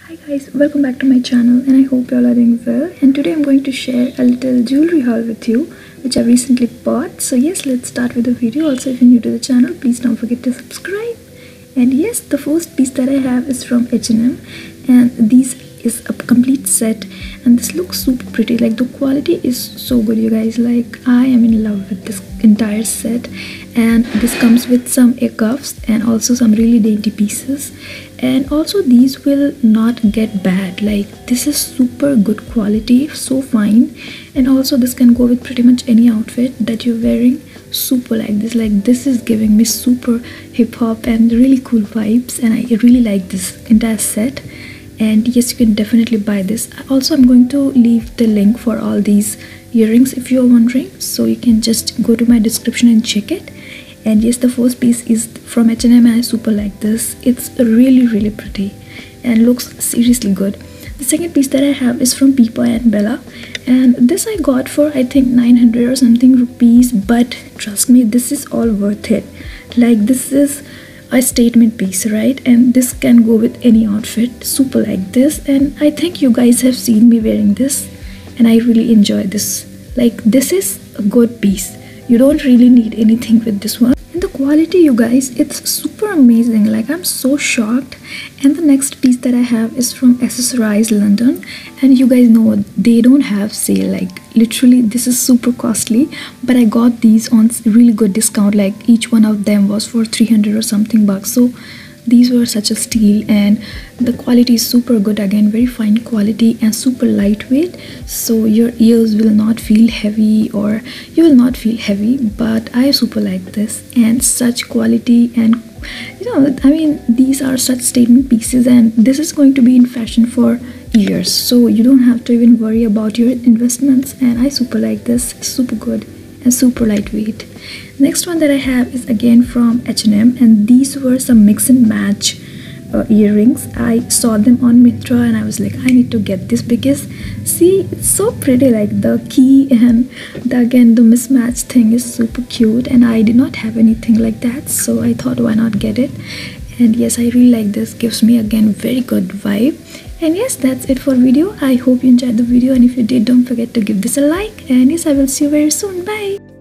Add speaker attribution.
Speaker 1: Hi guys, welcome back to my channel and I hope you all are doing well. And today I'm going to share a little jewelry haul with you which I recently bought. So yes, let's start with the video. Also, if you're new to the channel, please don't forget to subscribe. And yes, the first piece that I have is from H&M, and this is a complete set and this looks super pretty. Like, the quality is so good, you guys. Like, I am in love with this entire set, and this comes with some ear cuffs and also some really dainty pieces, and also these will not get bad. Like, this is super good quality, so fine, and also this can go with pretty much any outfit that you're wearing. Super like this. Like, this is giving me super hip-hop and really cool vibes, and I really like this entire set. And yes, you can definitely buy this. Also, I'm going to leave the link for all these earrings if you're wondering, so you can just go to my description and check it. And yes, the first piece is from H&M and I super like this. It's really pretty and looks seriously good. The second piece that I have is from Pipa and Bella, and this I got for I think 900 or something rupees, but trust me, this is all worth it. Like, this is a statement piece, right? And this can go with any outfit. Super like this, and I think you guys have seen me wearing this and I really enjoy this. Like, this is a good piece. You don't really need anything with this one. And the quality, you guys, it's super amazing. Like, I'm so shocked. And the next piece that I have is from Accessorize London, and you guys know they don't have sale. Like, literally this is super costly, but I got these on really good discount. Like, each one of them was for 300 or something bucks, so these were such a steal. And the quality is super good, again very fine quality and super lightweight, so your ears will not feel heavy, or you will not feel heavy. But I super like this, and such quality, and you know, I mean, these are such statement pieces, and this is going to be in fashion for years, so you don't have to even worry about your investments. And I super like this. Super good and super lightweight. Next one that I have is again from H&M, and these were some mix and match earrings. I saw them on Myntra and I was like, I need to get this because see, it's so pretty. Like, the key and again the mismatch thing is super cute, and I did not have anything like that, so I thought, why not get it? And yes, I really like this. Gives me again very good vibe. And yes, that's it for video. I hope you enjoyed the video, and if you did, don't forget to give this a like. And yes, I will see you very soon. Bye.